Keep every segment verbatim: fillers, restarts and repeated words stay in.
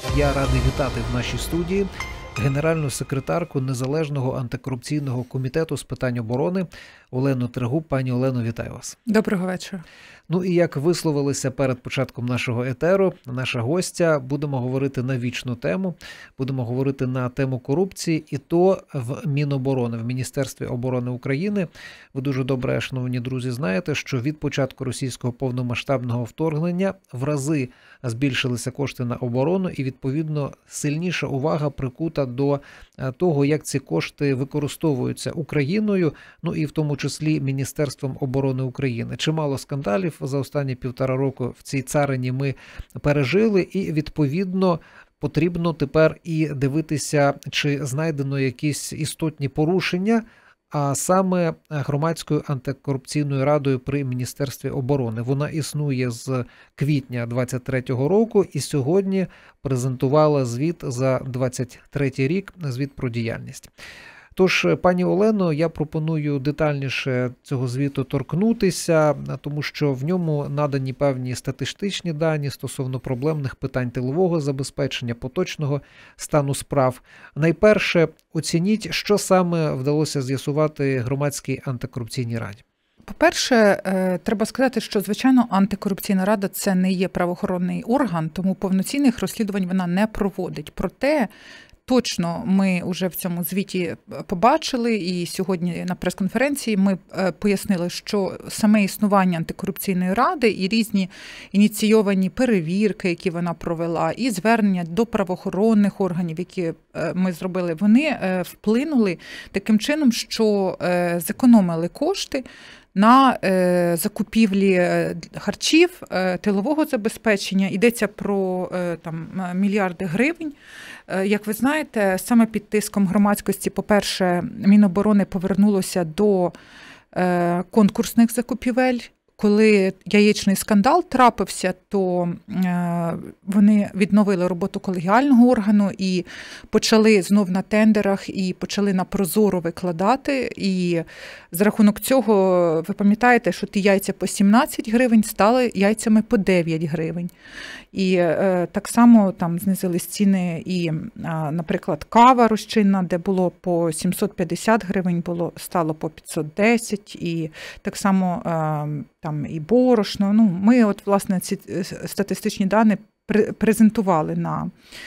Я радий вітати в нашій студії генеральну секретарку Незалежного антикорупційного комітету з питань оборони Олену Трегуб. Пані Олено, вітаю вас. Доброго вечора. Ну і як висловилися перед початком нашого етеру, наша гостя, будемо говорити на вічну тему, будемо говорити на тему корупції, і то в Міноборони, в Міністерстві оборони України. Ви дуже добре, шановні друзі, знаєте, що від початку російського повномасштабного вторгнення в рази збільшилися кошти на оборону і, відповідно, сильніша увага прикута до того, як ці кошти використовуються Україною, ну і в тому числі Міністерством оборони України. Чимало скандалів за останні півтора року в цій царині ми пережили, і, відповідно, потрібно тепер і дивитися, чи знайдено якісь істотні порушення, а саме Громадською антикорупційною радою при Міністерстві оборони. Вона існує з квітня двадцять третього року і сьогодні презентувала звіт за двадцять третій рік, звіт про діяльність. Тож, пані Олено, я пропоную детальніше цього звіту торкнутися, тому що в ньому надані певні статистичні дані стосовно проблемних питань тилового забезпечення, поточного стану справ. Найперше, оцініть, що саме вдалося з'ясувати Громадській антикорупційній раді. По-перше, треба сказати, що, звичайно, антикорупційна рада – це не є правоохоронний орган, тому повноцінних розслідувань вона не проводить. Проте, точно ми вже в цьому звіті побачили, і сьогодні на прес-конференції ми пояснили, що саме існування антикорупційної ради і різні ініційовані перевірки, які вона провела, і звернення до правоохоронних органів, які ми зробили, вони вплинули таким чином, що зекономили кошти на е, закупівлі харчів, е, тилового забезпечення. Йдеться про е, там, мільярди гривень. Е, як ви знаєте, саме під тиском громадськості, по-перше, Міноборони повернулося до е, конкурсних закупівель. Коли яєчний скандал трапився, то е, вони відновили роботу колегіального органу і почали знов на тендерах, і почали на прозоро викладати. І за рахунок цього, ви пам'ятаєте, що ті яйця по сімнадцять гривень стали яйцями по дев'ять гривень. І е, так само там знизились ціни і, е, наприклад, кава розчинна, де було по сімсот п'ятдесят гривень, було, стало по п'ятсот десять, і так само е, там і борошно. Ну, ми от, власне, ці статистичні дані презентували на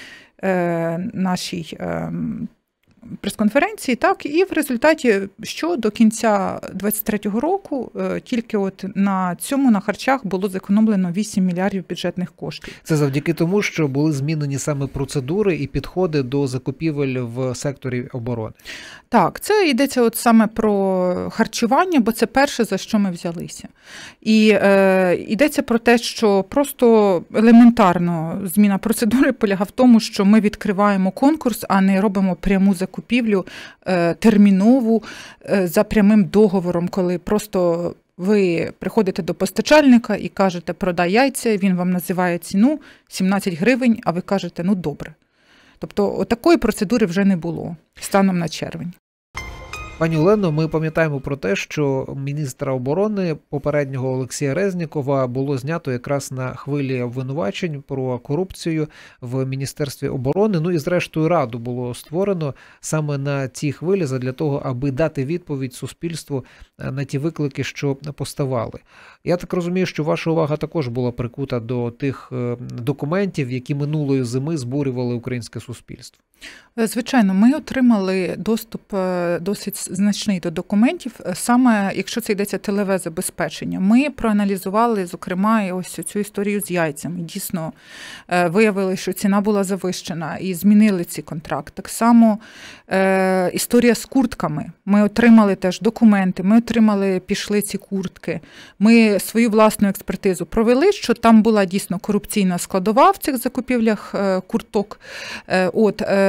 е, нашій е, прес-конференції, так, і в результаті, що до кінця двадцять третього року тільки от на цьому, на харчах, було зекономлено вісім мільярдів бюджетних коштів. Це завдяки тому, що були змінені саме процедури і підходи до закупівель в секторі оборони. Так, це йдеться от саме про харчування, бо це перше, за що ми взялися. І е, йдеться про те, що просто елементарно зміна процедури полягає в тому, що ми відкриваємо конкурс, а не робимо пряму закупівлю е, термінову е, за прямим договором, коли просто ви приходите до постачальника і кажете, продай яйця, він вам називає ціну сімнадцять гривень, а ви кажете, ну добре. Тобто такої процедури вже не було станом на червень. Пані Олено, ми пам'ятаємо про те, що міністра оборони попереднього Олексія Резнікова було знято якраз на хвилі обвинувачень про корупцію в Міністерстві оборони. Ну і зрештою раду було створено саме на цій хвилі задля того, аби дати відповідь суспільству на ті виклики, що поставали. Я так розумію, що ваша увага також була прикута до тих документів, які минулої зими збурювали українське суспільство. Звичайно, ми отримали доступ досить значний до документів, саме якщо це йдеться тилове забезпечення. Ми проаналізували, зокрема, і ось цю історію з яйцями. Дійсно, виявили, що ціна була завищена і змінили ці контракти. Так само е, історія з куртками. Ми отримали теж документи, ми отримали, пішли ці куртки. Ми свою власну експертизу провели, що там була дійсно корупційна складова в цих закупівлях е, курток. Е, от, е,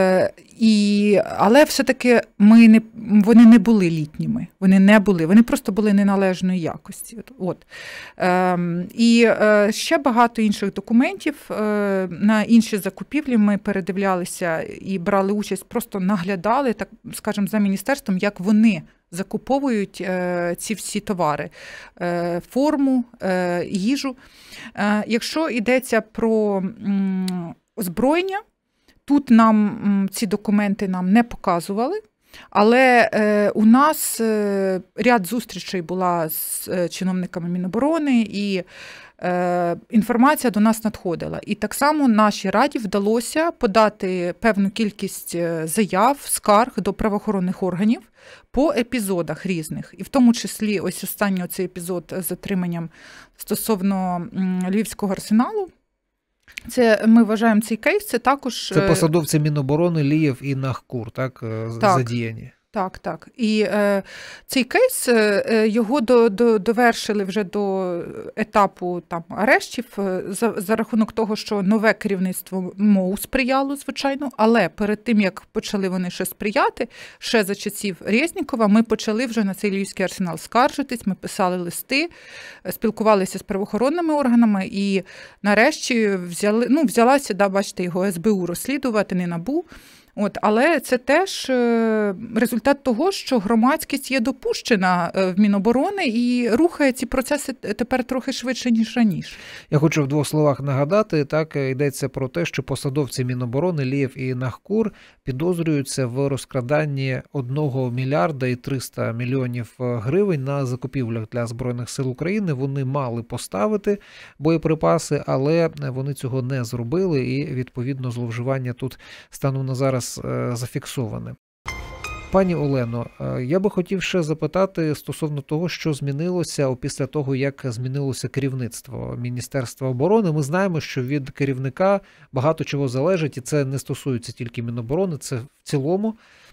І, але все-таки ми не, вони не були літніми, вони не були, вони просто були неналежної якості. От. Е, і е, ще багато інших документів е, на інші закупівлі ми передивлялися і брали участь, просто наглядали, так скажемо, за міністерством, як вони закуповують е, ці всі товари, е, форму, е, їжу. Е, якщо йдеться про м, озброєння, Тут нам ці документи нам не показували, але е, у нас е, ряд зустрічей була з е, чиновниками Міноборони, і е, інформація до нас надходила. І так само нашій Раді вдалося подати певну кількість заяв, скарг до правоохоронних органів по епізодах різних. І в тому числі ось останній цей епізод з затриманням стосовно Львівського арсеналу. Це, ми вважаємо цей кейс, це також... Це посадовці Міноборони Лієв і Нахкур, так, так задіяні? Так, так. І е, цей кейс, е, його до, до, довершили вже до етапу там, арештів за, за рахунок того, що нове керівництво МОУ сприяло, звичайно, але перед тим, як почали вони ще сприяти, ще за часів Резнікова, ми почали вже на цей Львівський арсенал скаржитись, ми писали листи, спілкувалися з правоохоронними органами і нарешті взяли, ну, взялася, да, бачите, його ес бе у розслідувати, не НАБУ. От, але це теж результат того, що громадськість є допущена в Міноборони і рухає ці процеси тепер трохи швидше, ніж раніше. Я хочу в двох словах нагадати, так, йдеться про те, що посадовці Міноборони Лієв і Нахкур підозрюються в розкраданні одного мільярда і триста мільйонів гривень на закупівлях для Збройних сил України. Вони мали поставити боєприпаси, але вони цього не зробили і, відповідно, зловживання тут станом на зараз зафіксоване. Пані Олено, я би хотів ще запитати стосовно того, що змінилося після того, як змінилося керівництво Міністерства оборони. Ми знаємо, що від керівника багато чого залежить, і це не стосується тільки Міноборони, це в цілому.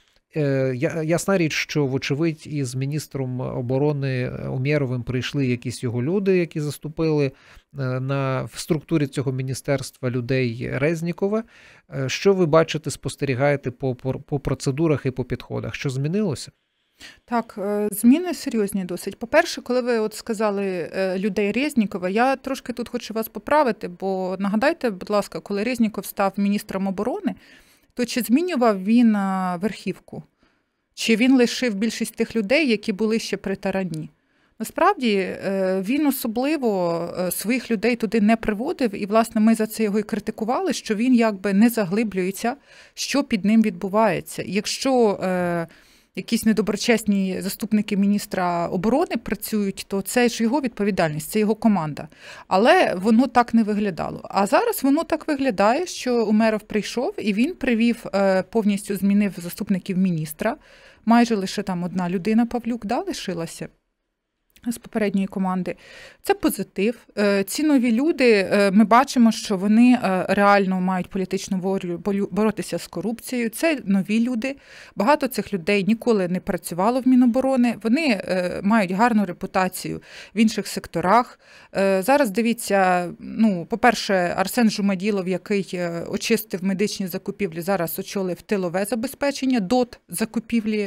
Ясна річ, що, вочевидь, із міністром оборони Умєровим прийшли якісь його люди, які заступили на, в структурі цього міністерства людей Резнікова. Що ви бачите, спостерігаєте по, по, по процедурах і по підходах? Що змінилося? Так, зміни серйозні досить. По-перше, коли ви от сказали людей Резнікова, я трошки тут хочу вас поправити, бо нагадайте, будь ласка, коли Резніков став міністром оборони, то чи змінював він верхівку? Чи він лишив більшість тих людей, які були ще при Тарані? Насправді, він особливо своїх людей туди не приводив, і, власне, ми за це його і критикували, що він якби не заглиблюється, що під ним відбувається. Якщо е, якісь недоброчесні заступники міністра оборони працюють, то це ж його відповідальність, це його команда. Але воно так не виглядало. А зараз воно так виглядає, що Умєров прийшов, і він привів, е, повністю змінив заступників міністра. Майже лише там одна людина, Павлюк, да, лишилася з попередньої команди. Це позитив. Ці нові люди, ми бачимо, що вони реально мають політичну волю боротися з корупцією. Це нові люди. Багато цих людей ніколи не працювало в Міноборони. Вони мають гарну репутацію в інших секторах. Зараз, дивіться, ну, по-перше, Арсен Жумаділов, який очистив медичні закупівлі, зараз очолив тилове забезпечення, ДОТ закупівлі.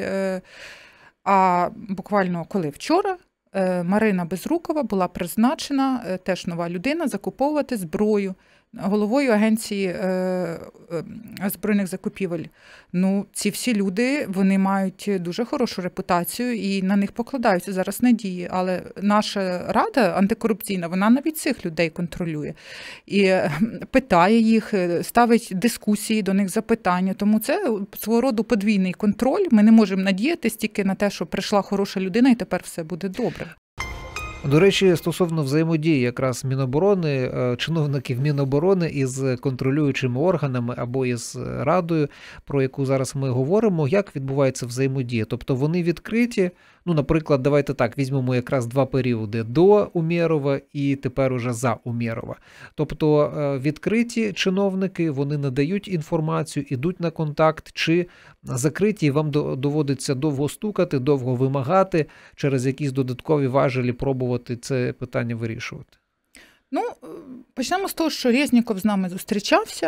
А буквально коли вчора Марина Безрукова була призначена, теж нова людина, закуповувати зброю головою агенції збройних закупівель. Ну, ці всі люди, вони мають дуже хорошу репутацію і на них покладаються зараз надії. Але наша рада антикорупційна, вона навіть цих людей контролює. І питає їх, ставить дискусії, до них запитання. Тому це свого роду подвійний контроль. Ми не можемо надіятися тільки на те, що прийшла хороша людина і тепер все буде добре. До речі, стосовно взаємодії якраз Міноборони, чиновників Міноборони із контролюючими органами або із Радою, про яку зараз ми говоримо, як відбувається взаємодія? Тобто вони відкриті, ну, наприклад, давайте так, візьмемо якраз два періоди до Умєрова і тепер уже за Умєрова. Тобто відкриті чиновники, вони надають інформацію, ідуть на контакт, чи закриті, вам доводиться довго стукати, довго вимагати, через якісь додаткові важелі пробувати це питання вирішувати? Ну, почнемо з того, що Резніков з нами зустрічався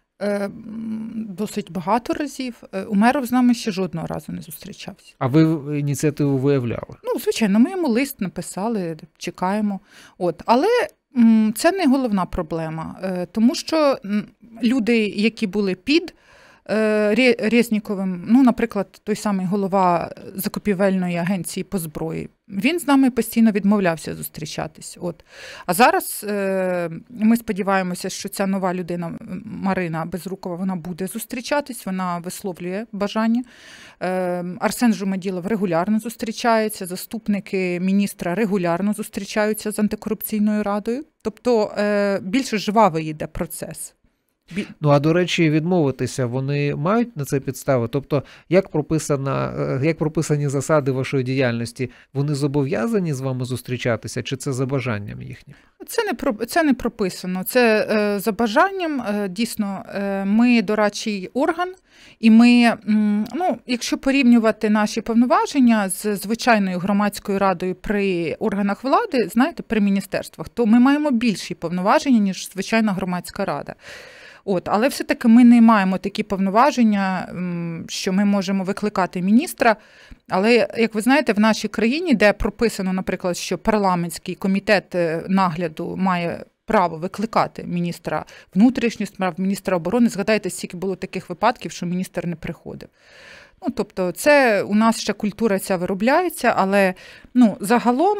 досить багато разів. Умєров з нами ще жодного разу не зустрічався. А ви ініціативу виявляли? Ну, звичайно, ми йому лист написали, чекаємо. От. Але це не головна проблема, тому що люди, які були під Резніковим, ну, наприклад, той самий голова закупівельної агенції по зброї, він з нами постійно відмовлявся зустрічатись. От. А зараз е, ми сподіваємося, що ця нова людина, Марина Безрукова, вона буде зустрічатись, вона висловлює бажання. Е, Арсен Жумаділов регулярно зустрічається, заступники міністра регулярно зустрічаються з антикорупційною радою. Тобто е, більш жвавий йде процес. Ну, а до речі, відмовитися вони мають на це підстави? Тобто, як прописана, як прописані засади вашої діяльності? Вони зобов'язані з вами зустрічатися, чи це за бажанням їхнім? Це не, про, це не прописано. Це е, за бажанням. Е, дійсно, е, ми дорадчий орган, і ми, ну, якщо порівнювати наші повноваження з звичайною громадською радою при органах влади, знаєте, при міністерствах, то ми маємо більші повноваження, ніж звичайна громадська рада. От, але все-таки ми не маємо такі повноваження, що ми можемо викликати міністра. Але, як ви знаєте, в нашій країні, де прописано, наприклад, що парламентський комітет нагляду має право викликати міністра внутрішніх справ, міністра оборони, згадайте, скільки було таких випадків, що міністр не приходив. Ну, тобто, це у нас ще культура ця виробляється, але ну, загалом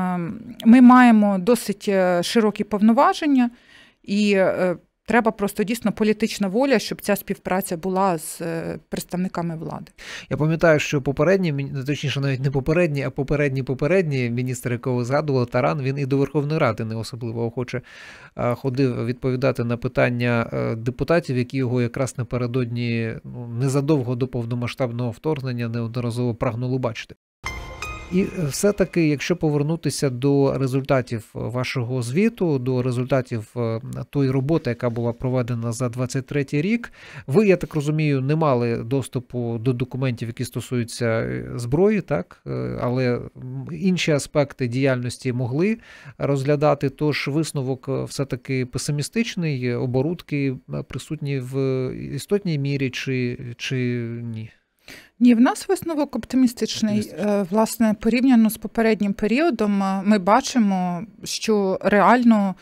ми маємо досить широкі повноваження і треба просто дійсно політична воля, щоб ця співпраця була з представниками влади. Я пам'ятаю, що попередній, точніше навіть не попередній, а попередній-попередній міністр, якого ви згадували, Таран, він і до Верховної Ради не особливо охоче ходив відповідати на питання депутатів, які його якраз напередодні, ну, незадовго до повномасштабного вторгнення неодноразово прагнули бачити. І все-таки, якщо повернутися до результатів вашого звіту, до результатів тої роботи, яка була проведена за двадцять третій рік, ви, я так розумію, не мали доступу до документів, які стосуються зброї, так? Але інші аспекти діяльності могли розглядати, тож висновок все-таки песимістичний, оборудки присутні в істотній мірі чи, чи ні? Ні, в нас висновок оптимістичний. оптимістичний. Власне, порівняно з попереднім періодом, ми бачимо, що реально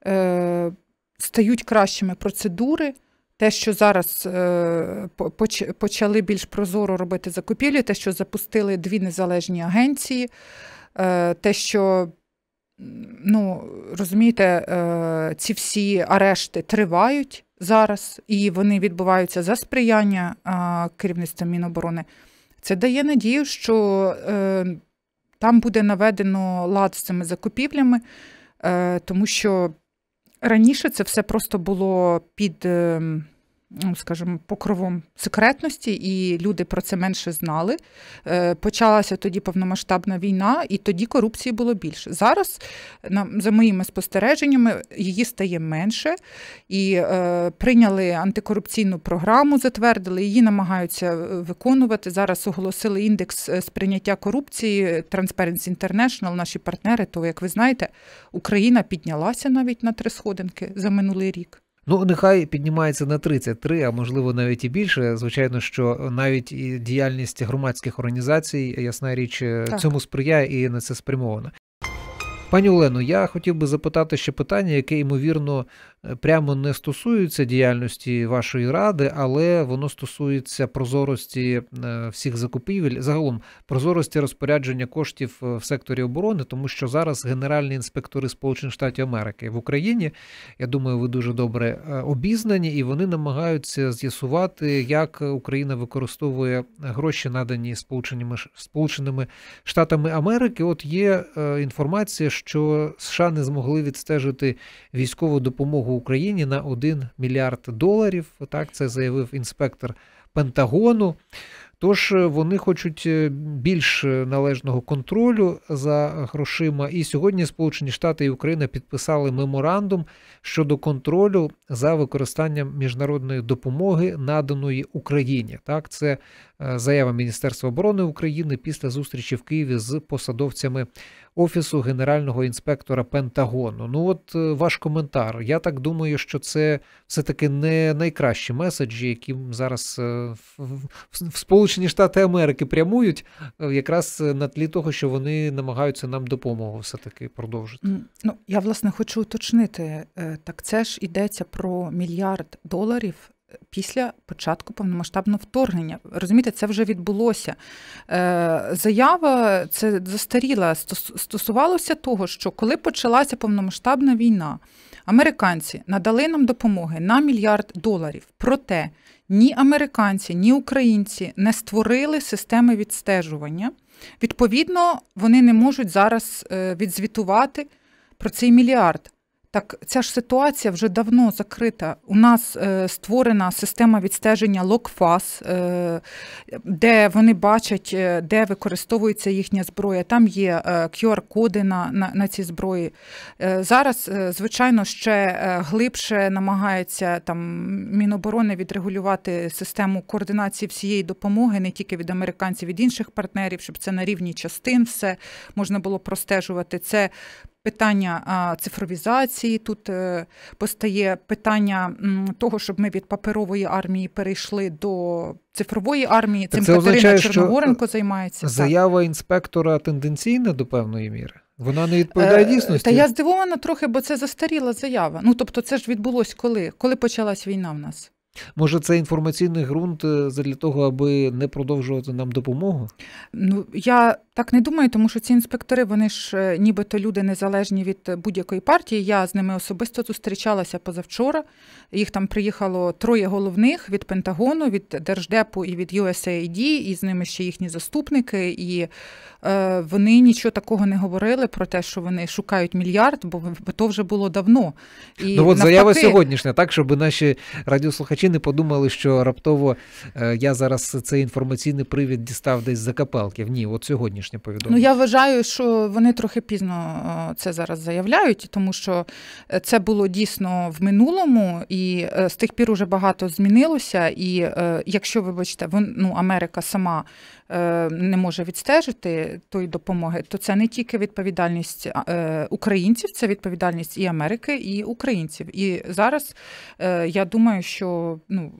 е, стають кращими процедури. Те, що зараз е, почали більш прозоро робити закупівлі, те, що запустили дві незалежні агенції, е, те, що, ну, розумієте, е, ці всі арешти тривають зараз, і вони відбуваються за сприяння а, керівництва Міноборони. Це дає надію, що е, там буде наведено лад з цими закупівлями, е, тому що раніше це все просто було під, е, скажімо, покровом секретності, і люди про це менше знали. Е, почалася тоді повномасштабна війна, і тоді корупції було більше. Зараз, за моїми спостереженнями, її стає менше, і е, прийняли антикорупційну програму, затвердили, її намагаються виконувати. Зараз оголосили індекс сприйняття корупції Transparency International, наші партнери, то, як ви знаєте, Україна піднялася навіть на три сходинки за минулий рік. Ну, нехай піднімається на тридцять три, а можливо навіть і більше. Звичайно, що навіть і діяльність громадських організацій, ясна річ, так, цьому сприяє і на це спрямована. Пані Олено, я хотів би запитати ще питання, яке, ймовірно, прямо не стосується діяльності вашої ради, але воно стосується прозорості всіх закупівель, загалом прозорості розпорядження коштів в секторі оборони, тому що зараз генеральні інспектори Сполучених Штатів Америки в Україні, я думаю, ви дуже добре обізнані, і вони намагаються з'ясувати, як Україна використовує гроші, надані Сполученими, Сполученими Штатами Америки. От є інформація, що США не змогли відстежити військову допомогу Україні на один мільярд доларів. Так, це заявив інспектор Пентагону. Тож вони хочуть більш належного контролю за грошима. І сьогодні Сполучені Штати і Україна підписали меморандум щодо контролю за використанням міжнародної допомоги, наданої Україні. Так, це заява Міністерства оборони України після зустрічі в Києві з посадовцями Офісу Генерального інспектора Пентагону. Ну от ваш коментар. Я так думаю, що це все-таки не найкращі меседжі, які зараз в Сполучені Штати Америки прямують, якраз на тлі того, що вони намагаються нам допомогу все-таки продовжити. Ну, я, власне, хочу уточнити. Так це ж йдеться про мільярд доларів після початку повномасштабного вторгнення. Розумієте, це вже відбулося. Заява, це застаріла, стосувалося того, що коли почалася повномасштабна війна, американці надали нам допомоги на мільярд доларів. Проте ні американці, ні українці не створили системи відстежування. Відповідно, вони не можуть зараз відзвітувати про цей мільярд. Так ця ж ситуація вже давно закрита. У нас е, створена система відстеження локфас, е, де вони бачать, де використовується їхня зброя. Там є е, кю ар-коди на, на, на ці зброї. Е, зараз, е, звичайно, ще глибше намагається там Міноборони відрегулювати систему координації всієї допомоги, не тільки від американців, від інших партнерів, щоб це на рівні частин все можна було простежувати. Це питання цифровізації, тут постає питання того, щоб ми від паперової армії перейшли до цифрової армії. Так цим Катерина Чорногоренко займається. Заява так. інспектора тенденційна до певної міри? Вона не відповідає дійсності? Та я здивована трохи, бо це застаріла заява. Ну, тобто це ж відбулось коли? Коли почалась війна в нас? Може, це інформаційний ґрунт для того, аби не продовжувати нам допомогу? Ну, я так не думаю, тому що ці інспектори, вони ж нібито люди незалежні від будь-якої партії. Я з ними особисто зустрічалася позавчора. Їх там приїхало троє головних від Пентагону, від Держдепу і від ю ес ей ай ді, і з ними ще їхні заступники. І е, вони нічого такого не говорили про те, що вони шукають мільярд, бо то вже було давно. І ну от навпаки... заява сьогоднішня, так, щоб наші радіослухачі не подумали, що раптово е, я зараз цей інформаційний привід дістав десь за капелків. Ні, от сьогоднішнє повідомлення. Ну, я вважаю, що вони трохи пізно це зараз заявляють, тому що це було дійсно в минулому, і з тих пір уже багато змінилося. І якщо, вибачте, вон, ну, Америка сама не може відстежити тої допомоги, то це не тільки відповідальність українців, це відповідальність і Америки, і українців. І зараз я думаю, що ну,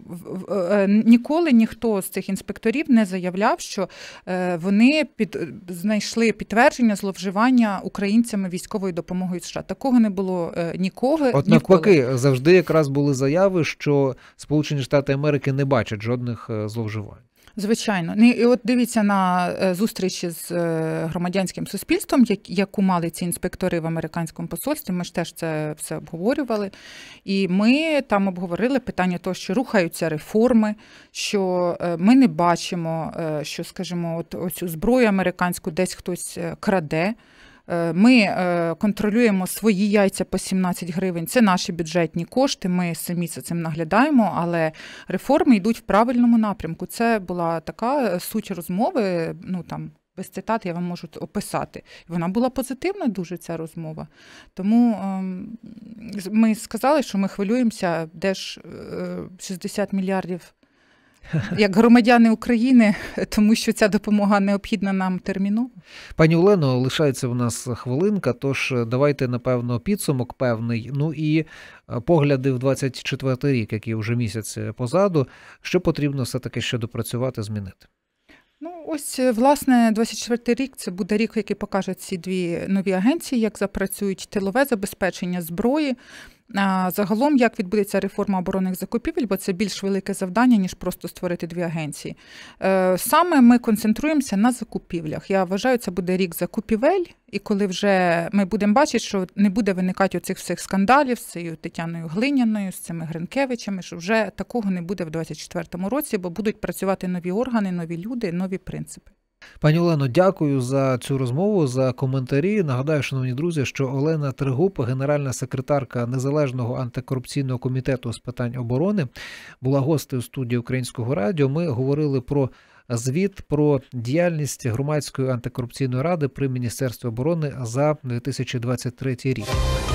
ніколи ніхто з цих інспекторів не заявляв, що вони під, знайшли підтвердження зловживання українцями військовою допомогою США. Такого не було нікого. От навпаки, завжди якраз були заяви, що Сполучені Штати Америки не бачать жодних зловживань. Звичайно. І от дивіться на зустрічі з громадянським суспільством, яку мали ці інспектори в американському посольстві. Ми ж теж це все обговорювали. І ми там обговорили питання того, що рухаються реформи, що ми не бачимо, що, скажімо, от оцю зброю американську десь хтось краде. Ми контролюємо свої яйця по сімнадцять гривень. Це наші бюджетні кошти, ми самі за цим наглядаємо, але реформи йдуть в правильному напрямку. Це була така суть розмови, ну там, без цитат я вам можу описати. Вона була позитивна дуже, ця розмова. Тому ми сказали, що ми хвилюємося, де ж шістдесят мільярдів як громадяни України, тому що ця допомога необхідна нам терміново. Пані Олено, лишається в нас хвилинка, тож давайте, напевно, підсумок певний. Ну і погляди в двадцять четвертий рік, який вже місяць позаду. Що потрібно все-таки ще допрацювати, змінити? Ну, ось, власне, двадцять четвертий рік – це буде рік, який покаже ці дві нові агенції, як запрацюють тилове забезпечення зброї. Загалом, як відбудеться реформа оборонних закупівель, бо це більш велике завдання, ніж просто створити дві агенції. Саме ми концентруємося на закупівлях. Я вважаю, це буде рік закупівель, і коли вже ми будемо бачити, що не буде виникати оцих всіх скандалів з цією Тетяною Глиняною, з цими Гринкевичами, що вже такого не буде в двадцять четвертому році, бо будуть працювати нові органи, нові люди, нові принципи. Пані Олено, дякую за цю розмову, за коментарі. Нагадаю, шановні друзі, що Олена Тригуб, генеральна секретарка Незалежного антикорупційного комітету з питань оборони, була гостею студії Українського радіо. Ми говорили про звіт про діяльність Громадської антикорупційної ради при Міністерстві оборони за дві тисячі двадцять третій рік.